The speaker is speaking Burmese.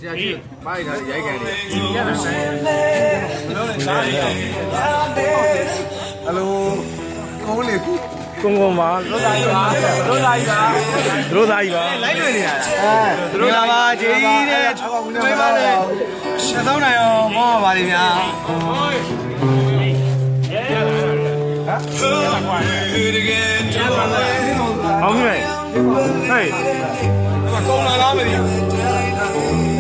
ဆရာကြီးမိုက်တာရိုက်ခံနေရတာဆိုင်ဟယ်လိုကောင်းလေကုန်းကုန်းပါတို့သားကြီးပါတို့သားကြီးပါတို့သားကြီးပါလိုက်တွေ့နေရတာတို့လာပါဂျေကြီးတဲ့တွေးပါလေသုံးနိုင်အောင်မောပါလိမ့်များ好美，嘿，公来拉没的。